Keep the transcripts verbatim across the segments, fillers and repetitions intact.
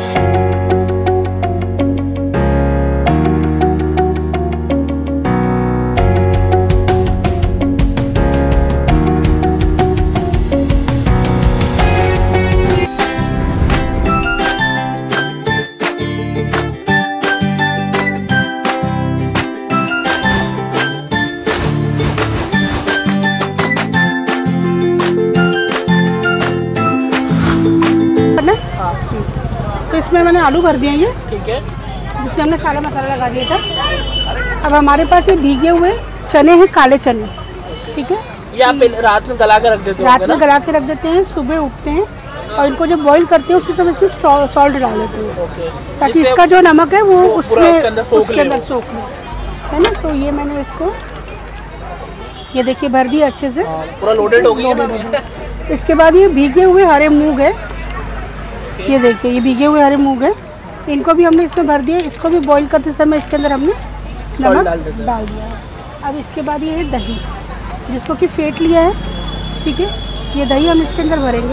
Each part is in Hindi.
तो इसमें मैंने आलू भर दिए ये, ठीक है, जिसमें हमने सारा मसाला लगा दिया था। अब हमारे पास ये भीगे हुए चने हैं, काले चने, ठीक है। ये आप रात में गला के रख देते हैं? रात में गला के रख देते हैं, सुबह उठते हैं और इनको जब बॉईल करते हैं उसी समय इसमें सॉल्ट डाल देते हैं, ताकि इसका जो नमक है वो उसमें उसके अंदर सोख ले, है ना। तो ये मैंने इसको, ये देखिए भर दिया अच्छे से, पूरा लोडेड हो गया। इसके बाद ये भीगे हुए हरे मूंग है, ये देखिए ये भीगे हुए हरे मूंग है, इनको भी हमने इसमें भर दिया। इसको भी बॉईल करते समय इसके अंदर हमने नमक डाल, डाल दिया। अब इसके बाद ये है दही, जिसको कि फेंट लिया है, ठीक है। ये दही हम इसके अंदर भरेंगे।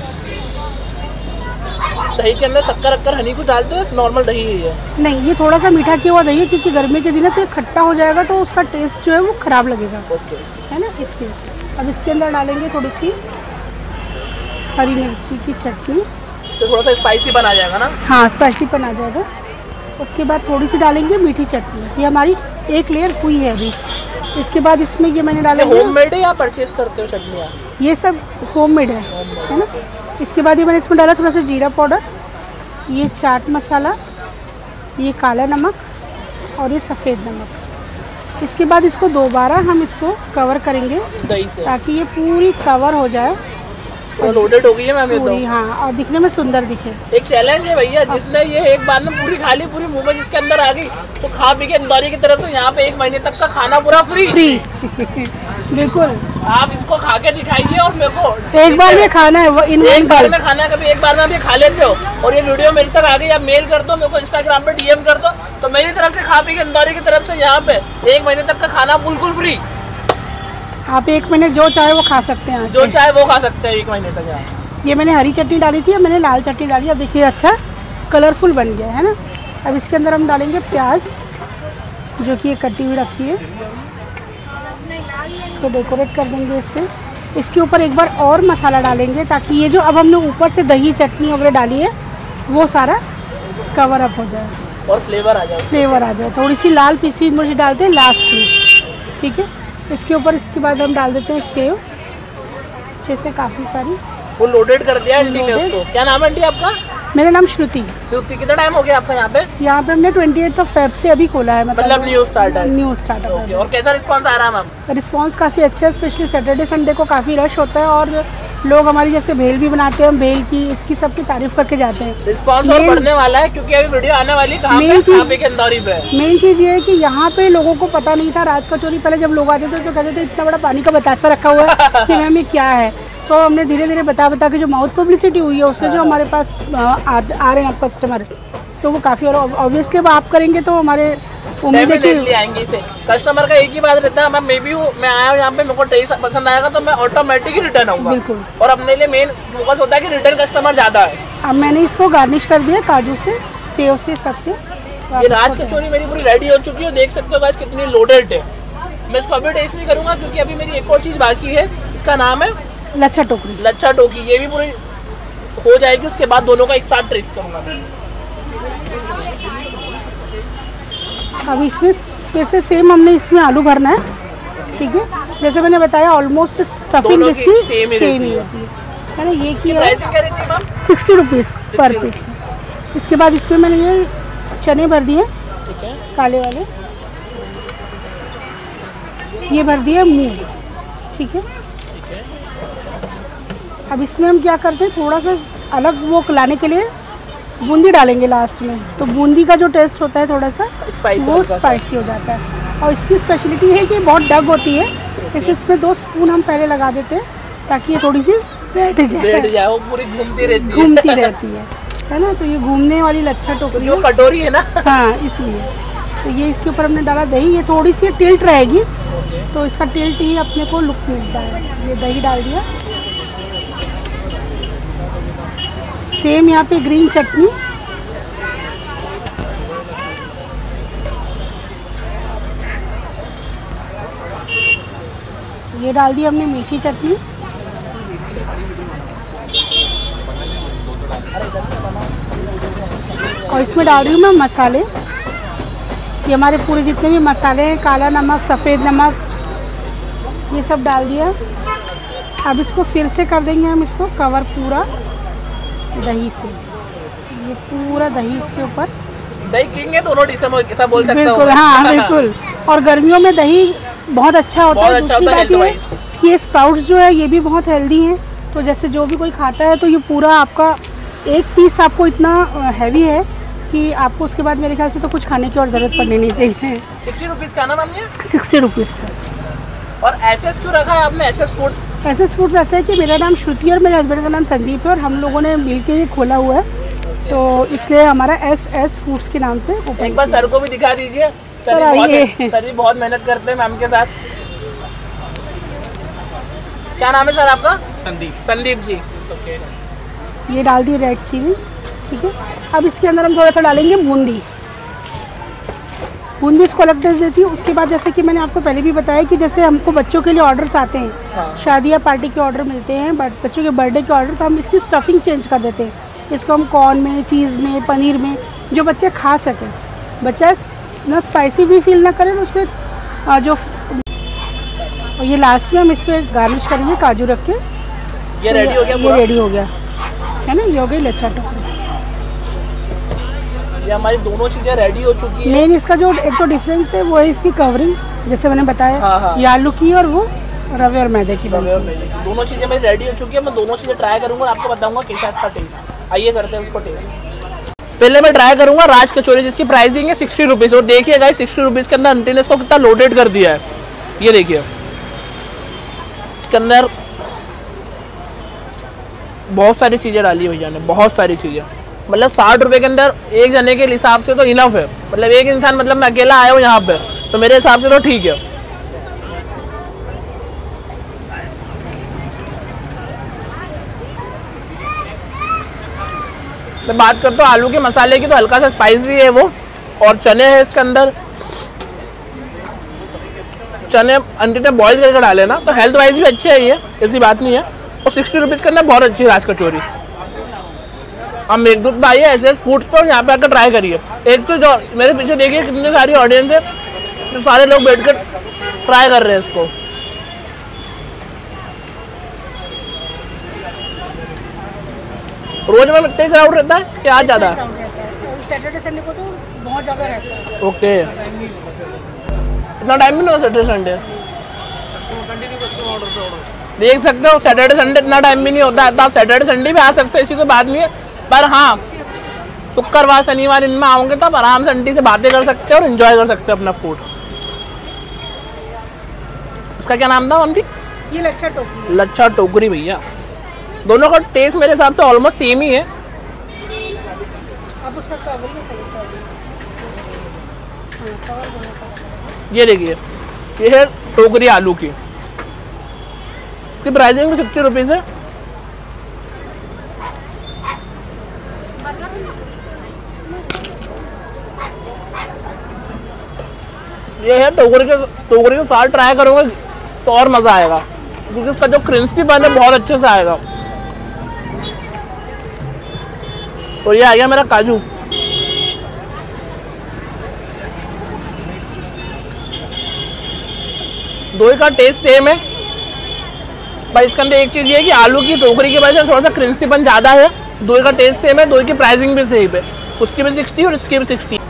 दही के अंदर शक्कर अक्कर हनी कुछ डालते हो? नॉर्मल दही है? नहीं, ये थोड़ा सा मीठा किया हुआ दही है, क्योंकि गर्मी के दिन है तो ये खट्टा हो जाएगा तो उसका टेस्ट जो है वो खराब लगेगा, है ना, इसलिए। अब इसके अंदर डालेंगे थोड़ी सी हरी मिर्ची की चटनी, तो थोड़ा सा स्पाइसी बन आ जाएगा ना। हाँ, स्पाइसी बन आ जाएगा। उसके बाद थोड़ी सी डालेंगे मीठी चटनी, ये हमारी एक लेयर हुई है अभी। इसके बाद इसमें ये मैंने डाला, होममेड है या परचेज करते हो चटनियाँ? ये सब होममेड है, है ना। इसके बाद ये मैंने इसमें डाला थोड़ा सा जीरा पाउडर, ये चाट मसाला, ये काला नमक और ये सफ़ेद नमक। इसके बाद इसको दोबारा हम इसको कवर करेंगे दही से, ताकि ये पूरी कवर हो जाए। और लोडेड हो गई है मैम ये तो। हाँ, और दिखने में सुंदर दिखे। एक चैलेंज है भैया, जिसने ये एक बार में पूरी खा ली, पूरी मुंह में जिसके अंदर आ गई, तो खा पी के इंदौरी की तरफ से यहाँ पे एक महीने तक का खाना पूरा फ्री फ्री बिल्कुल। आप इसको खा के दिखाइए और मेरे को एक बार में खाना है, वो इन एक बार में खाना है, कभी एक बार में आप ये खा लेते हो और ये वीडियो मेरे तक आ गई, आप मेल कर दो मेरे को, इंस्टाग्राम पे डीएम कर दो, तो मेरी तरफ से खा पी के इंदौरी की तरफ से यहाँ पे एक महीने तक का खाना बिल्कुल फ्री। आप एक महीने जो चाहे वो खा सकते हैं, जो चाहे वो खा सकते हैं एक महीने तक यहाँ। ये मैंने हरी चटनी डाली थी, अब मैंने लाल चटनी डाली। अब देखिए अच्छा कलरफुल बन गया है ना। अब इसके अंदर हम डालेंगे प्याज, जो कि ये कटी हुई रखी है, इसको डेकोरेट कर देंगे इससे। इसके ऊपर एक बार और मसाला डालेंगे, ताकि ये जो अब हमने ऊपर से दही चटनी वगैरह डाली है वो सारा कवर अप हो जाए और फ्लेवर आ जाए, फ्लेवर आ जाए। थोड़ी सी लाल पिसी मिर्च डालते हैं लास्ट में, ठीक है। इसके ऊपर इसके बाद हम डाल देते हैं सेव, अच्छे से काफ़ी सारी वो लोडेड कर दिया आंटी ने उसको। क्या नाम है आंटी आपका? मेरा नाम श्रुति। श्रुति, कितना टाइम हो गया आपका यहाँ पे? यहाँ पे हमने अट्ठाईस ऑफ फेब से अभी खोला है, मतलब, मतलब न्यू स्टार्ट है। न्यू स्टार्ट है। और कैसा रिस्पांस आ रहा है मैम? रिस्पांस काफ़ी अच्छा है, स्पेशली सैटरडे संडे को काफ़ी रश होता है और लोग हमारी जैसे भेल भी बनाते हैं, हम भेल की इसकी सबकी तारीफ करके जाते हैं। रिस्पांस और बढ़ने वाला है, क्योंकि अभी वीडियो आने वाली है कहाँ पे? कहाँ पे? इंदौरी पे। मेन चीज़ ये है कि यहाँ पे लोगों को पता नहीं था राज कचौरी। पहले जब लोग आते थे तो कहते थे इतना बड़ा पानी का बतासा रखा हुआ है कि मैम ये क्या है। तो हमने धीरे धीरे बता बता के जो माउथ पब्लिसिटी हुई है उससे जो हमारे पास आ, आ, आ रहे हैं कस्टमर, तो वो काफ़ी, और ऑब्वियसली अब आप करेंगे तो हमारे उम्मीद है कि आएंगे इसे। कस्टमर का एक ही बात रहता है, मैं मे बी मैं आया हूँ यहाँ पे, मेरे को टेस्ट पसंद आएगा तो मैं ऑटोमेटिक ही रिटर्न आऊँगा। बिल्कुल। और अपने लिए मेन फोकस होता है कि रिटर्न कस्टमर ज़्यादा है। अब मैंने इसको गार्निश कर दिया काजू से, सेव से, सबसे। ये राज कचौरी मेरी पूरी रेडी हो चुकी है, देख सकते हो गाइस कितनी लोडेड है। मैं इसको अभी टेस्ट नहीं करूँगा क्योंकि अभी मेरी एक और चीज़ बाकी है, इसका नाम है लच्छा टोकरी। लच्छा टोकी, ये भी पूरी हो जाएगी, उसके बाद दोनों का एक साथ टेस्ट करूँगा मैं। अब इसमें फिर से सेम हमने इसमें आलू भरना है, ठीक है। जैसे मैंने बताया ऑलमोस्ट स्टफिंग इसकी सेम ही होती है, है ना। ये की सिक्सटी रुपीज़ पर पीस। इसके बाद इसमें मैंने ये चने भर दिए, काले वाले, ये भर दिया मूंग, ठीक है। अब इसमें हम क्या करते हैं, थोड़ा सा अलग वो लाने के लिए बूंदी डालेंगे लास्ट में, तो बूंदी का जो टेस्ट होता है थोड़ा सा वो स्पाइसी हो जाता है। और इसकी स्पेशलिटी है कि बहुत डग होती है, इसलिए इसमें दो स्पून हम पहले लगा देते हैं ताकि ये थोड़ी सी बैठ जाए, जाए वो पूरी घूमती रहती है घूमती रहती है है ना। तो ये घूमने वाली लच्छा टोकरी है, कटोरी है ना। हाँ, इसलिए तो ये इसके ऊपर हमने डाला दही, ये थोड़ी सी टिल्ट रहेगी तो इसका टिल्ट ही अपने को लुक मिलता है। ये दही डाल दिया, सेम यहाँ पे ग्रीन चटनी, ये डाल दी हमने मीठी चटनी, और इसमें डाल रही हूँ मैं मसाले। ये हमारे पूरे जितने भी मसाले हैं, काला नमक, सफ़ेद नमक, ये सब डाल दिया। अब इसको फिर से कर देंगे हम इसको कवर पूरा दही से, ये पूरा दही इसके ऊपर। दही किंग है दोनों डिशें ऐसा बोल सकते हो। बिल्कुल, हाँ बिल्कुल। और गर्मियों में दही बहुत अच्छा होता है। अच्छा होता है कि ये स्प्राउट्स जो है ये भी बहुत हेल्दी हैं, तो जैसे जो भी कोई खाता है तो ये पूरा आपका एक पीस आपको इतना हैवी है कि आपको उसके बाद मेरे ख्याल से तो कुछ खाने की और ज़रूरत पड़नी नहीं चाहिए। सिक्सटी रुपीज़ का ना मैम ये? सिक्सटी रुपीज़ का। और एस एस क्यों रखा है आपने, S S food? S S foods ऐसा है कि मेरा नाम श्रुति और मेरे हस्बैंड का नाम संदीप है, और हम लोगों ने मिल के खोला हुआ है, तो इसलिए हमारा एस एस फूड्स के नाम से। एक बार सर को भी दिखा दीजिए। सर आइए। सर भी बहुत मेहनत करते हैं मैम के साथ। क्या नाम है सर आपका? संदीप। संदीप जी, ओके। ये डाल दी रेड चिली, ठीक है। अब इसके अंदर हम थोड़ा सा डालेंगे बूंदी। बूंदी इसको अलग टेस्ट देती है। उसके बाद जैसे कि मैंने आपको पहले भी बताया कि जैसे हमको बच्चों के लिए ऑर्डर्स आते हैं, हाँ। शादी या पार्टी के ऑर्डर मिलते हैं, बट बच्चों के बर्थडे के ऑर्डर, तो हम इसकी स्टफिंग चेंज कर देते हैं। इसको हम कॉर्न में, चीज़ में, पनीर में, जो बच्चे खा सकें, बच्चा ना स्पाइसी भी फील ना करें, उसमें जो। और ये लास्ट में हम इस पर गार्निश करेंगे काजू रख के। ये रेडी हो गया, ये रेडी हो गया है ना, ये हो गई लच्छा टोकरी। ये हमारी दोनों चीज़ें रेडी हो चुकी है। मेन इसका जो एक तो डिफरेंस है वो है इसकी कवरिंग, जैसे मैंने बताया। हाँ हाँ। ये आलू की और वो रवे और मैदे की। रवे और मैदे की दोनों चीज़ें मेरी रेडी हो चुकी है। मैं दोनों चीज़ें ट्राई करूँगा और आपको बताऊँगा कैसा इसका टेस्ट। आइए करते हैं उसको टेस्ट। पहले मैं ट्राई करूँगा राज कचौरी, जिसकी प्राइसिंग है सिक्सटी रुपीज़। और देखिए गाइस, सिक्सटी रुपीज़ के अंदर आंटी ने इसको कितना लोडेड कर दिया है। ये देखिए, इसके अंदर बहुत सारी चीज़ें डाली है भैया ने, बहुत सारी चीज़ें। मतलब साठ रुपए के अंदर एक जने के हिसाब से तो इनफ है। मतलब एक इंसान, मतलब मैं अकेला आया हूँ यहाँ पे, तो मेरे हिसाब से तो ठीक है। मैं बात करता हूँ आलू के मसाले की, तो हल्का सा स्पाइसी है वो। और चने हैं इसके अंदर, चने आंटी ने बॉईल करके डाले ना, तो हेल्थ वाइज भी अच्छे है ये, ऐसी बात नहीं है। और सिक्सटी रुपीज़ के अंदर बहुत अच्छी है राज कचौरी। हम मेघदूत भाई है ऐसे फूड्स पर, यहाँ पे आकर ट्राई करिए। एक तो जो मेरे पीछे देखिए कितनी सारी ऑडियंस है, तो सारे लोग बैठकर ट्राई कर रहे हैं इसको। रोज में कितने क्राउड रहता है कि आज ज़्यादा? सैटरडे संडे को तो बहुत ज़्यादा रहता है। ओके, इतना टाइम भी नहीं होता सैटरडे संडे? देख सकते हो, सैटरडे संडे इतना टाइम भी नहीं होता है, तो आप सैटरडे संडे भी आ सकते हो, इसी कोई बात नहीं है। पर हाँ, शुक्रवार शनिवार इनमें आओगे तब आराम से आंटी से बातें कर सकते हो और एंजॉय कर सकते हो अपना फूड। उसका क्या नाम था आंटी? ये लच्छा टोकरी। लच्छा टोकरी भैया। दोनों का टेस्ट मेरे हिसाब से ऑलमोस्ट सेम ही है। अब उसका कवर ये देखिए, ये है टोकरी आलू की। इसकी प्राइसिंग भी सिक्सटी रुपीज़ है। ये है टोकरी के टोकरी के साथ ट्राई करोगे तो और मज़ा आएगा, क्योंकि इसका जो क्रिस्पीपन है बहुत अच्छे से आएगा। और ये आ गया मेरा काजू। दो का टेस्ट सेम है, पर इसके अंदर एक चीज़ ये है कि आलू की टोकरी की वजह से थोड़ा सा क्रिस्पीपन ज़्यादा है। दो का टेस्ट सेम है, दो की प्राइसिंग भी सेम है, उसकी भी सिक्सटी और इसकी भी सिक्सटी।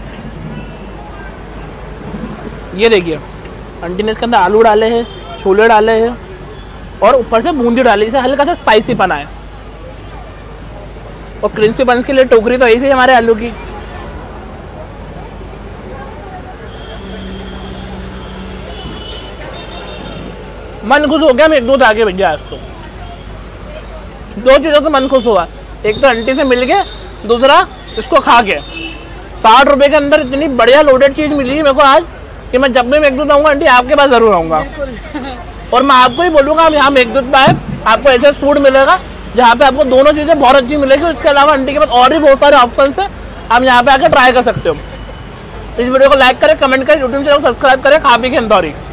ये देखिए, आंटी ने इसके अंदर आलू डाले हैं, छोले डाले हैं और ऊपर से बूंदी डाली, जिससे हल्का सा स्पाइसी पना है। और क्रिस्पी बंस के लिए टोकरी तो ऐसी है हमारे आलू की। मन खुश हो गया मेघदूत आके भैया आज तो। दो चीज़ों से मन खुश हुआ, एक तो आंटी से मिल के, दूसरा इसको खा के। साठ रुपए के अंदर इतनी बढ़िया लोडेड चीज़ मिली है मेरे को आज कि मैं जब भी मेघदूत आऊँगा आंटी आपके पास ज़रूर आऊँगा। और मैं आपको ही बोलूँगा, हम यहाँ मेघदूत में आए, आपको ऐसे फूड मिलेगा जहाँ पे आपको दोनों चीज़ें बहुत अच्छी मिलेगी। उसके अलावा आंटी के पास और भी बहुत सारे ऑप्शन है, हम यहाँ पे आके ट्राई कर सकते हो। इस वीडियो को लाइक करें, कमेंट करें, यूट्यूब चैनल को सब्सक्राइब करें। खा पी के इंदौरी।